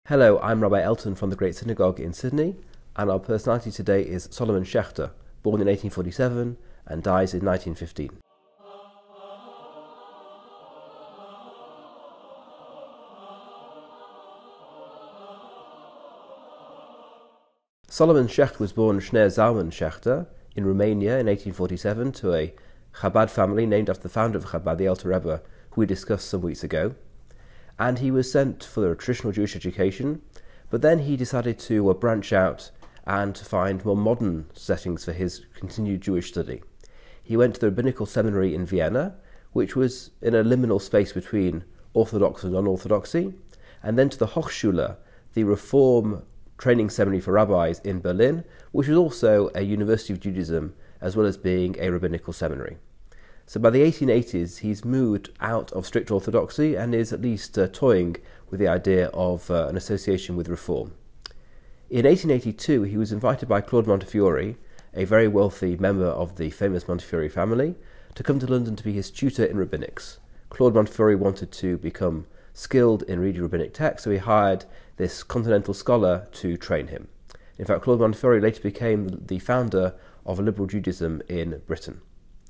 Hello, I'm Rabbi Elton from the Great Synagogue in Sydney, and our personality today is Solomon Schechter, born in 1847 and dies in 1915. Solomon Schechter was born Schneur Zalman Schechter in Romania in 1847 to a Chabad family named after the founder of Chabad, the Alter Rebbe, who we discussed some weeks ago. And he was sent for a traditional Jewish education, but then he decided to branch out and to find more modern settings for his continued Jewish study. He went to the rabbinical seminary in Vienna, which was in a liminal space between Orthodox and non-Orthodoxy, and then to the Hochschule, the Reform training seminary for rabbis in Berlin, which was also a University of Judaism as well as being a rabbinical seminary. So by the 1880s, he's moved out of strict orthodoxy and is at least toying with the idea of an association with reform. In 1882, he was invited by Claude Montefiore, a very wealthy member of the famous Montefiore family, to come to London to be his tutor in rabbinics. Claude Montefiore wanted to become skilled in reading rabbinic texts, so he hired this continental scholar to train him. In fact, Claude Montefiore later became the founder of liberal Judaism in Britain.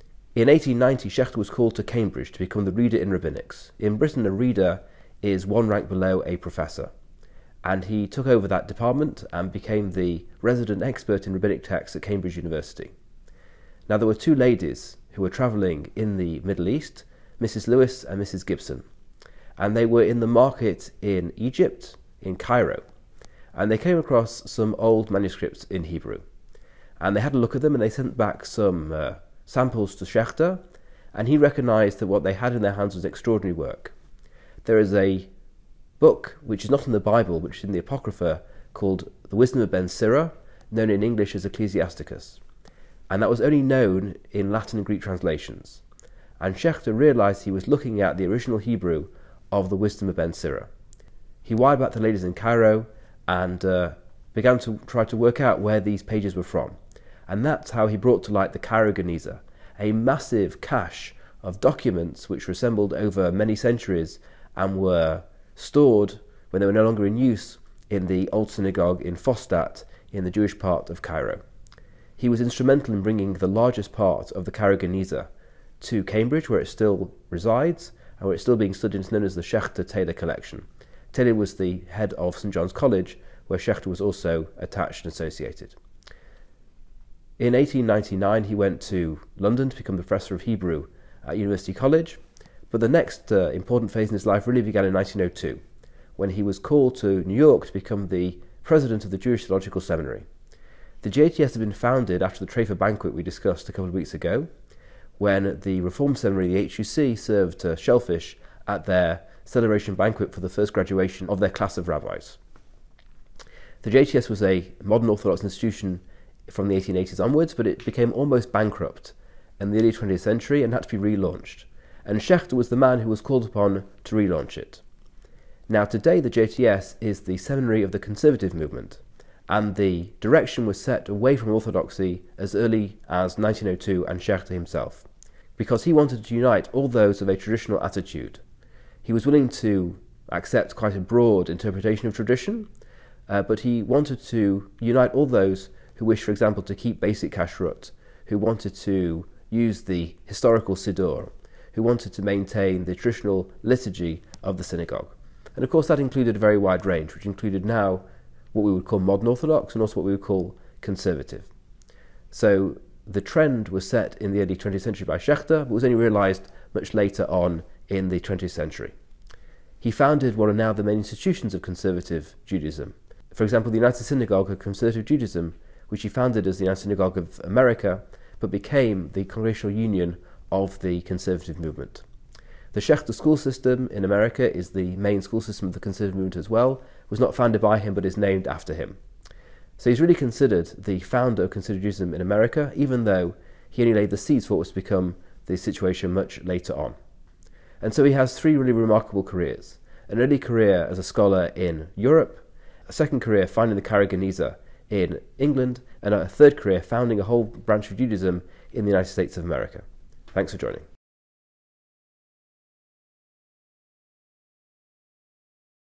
In 1890, Schechter was called to Cambridge to become the reader in rabbinics. In Britain, a reader is one rank below a professor, and he took over that department and became the resident expert in rabbinic texts at Cambridge University. Now, there were two ladies who were travelling in the Middle East, Mrs. Lewis and Mrs. Gibson, and they were in the market in Egypt, in Cairo, and they came across some old manuscripts in Hebrew, and they had a look at them and they sent back some samples to Schechter, and he recognized that what they had in their hands was extraordinary work. There is a book which is not in the Bible, which is in the Apocrypha, called The Wisdom of Ben Sirah, known in English as Ecclesiasticus, and that was only known in Latin and Greek translations. And Schechter realized he was looking at the original Hebrew of the Wisdom of Ben Sirah. He wired back the ladies in Cairo and began to try to work out where these pages were from. And that's how he brought to light the Cairo Geniza, a massive cache of documents which were assembled over many centuries and were stored when they were no longer in use in the old synagogue in Fostat in the Jewish part of Cairo. He was instrumental in bringing the largest part of the Cairo Geniza to Cambridge, where it still resides and where it's still being studied. It's known as the Schechter-Taylor collection. Taylor was the head of St. John's College, where Schechter was also attached and associated. In 1899, he went to London to become the professor of Hebrew at University College, but the next important phase in his life really began in 1902, when he was called to New York to become the president of the Jewish Theological Seminary. The JTS had been founded after the Trafer banquet we discussed a couple of weeks ago, when the Reform Seminary, the HUC, served shellfish at their celebration banquet for the first graduation of their class of rabbis. The JTS was a modern Orthodox institution from the 1880s onwards, but it became almost bankrupt in the early 20th century and had to be relaunched. And Schechter was the man who was called upon to relaunch it. Now today the JTS is the seminary of the Conservative movement, and the direction was set away from Orthodoxy as early as 1902 and Schechter himself, because he wanted to unite all those of a traditional attitude. He was willing to accept quite a broad interpretation of tradition, but he wanted to unite all those who wished, for example, to keep basic kashrut, who wanted to use the historical siddur, who wanted to maintain the traditional liturgy of the synagogue. And of course that included a very wide range, which included now what we would call modern Orthodox and also what we would call conservative. So the trend was set in the early 20th century by Schechter, but was only realized much later on in the 20th century. He founded what are now the main institutions of conservative Judaism. For example, the United Synagogue of Conservative Judaism, which he founded as the United Synagogue of America, but became the Congregational Union of the conservative movement. The Schechter school system in America is the main school system of the conservative movement as well. It was not founded by him, but is named after him. So he's really considered the founder of conservative Judaism in America, even though he only laid the seeds for what was to become the situation much later on. And so he has three really remarkable careers. An early career as a scholar in Europe, a second career finding the Cairo Geniza in England, and a third career founding a whole branch of Judaism in the United States of America. Thanks for joining.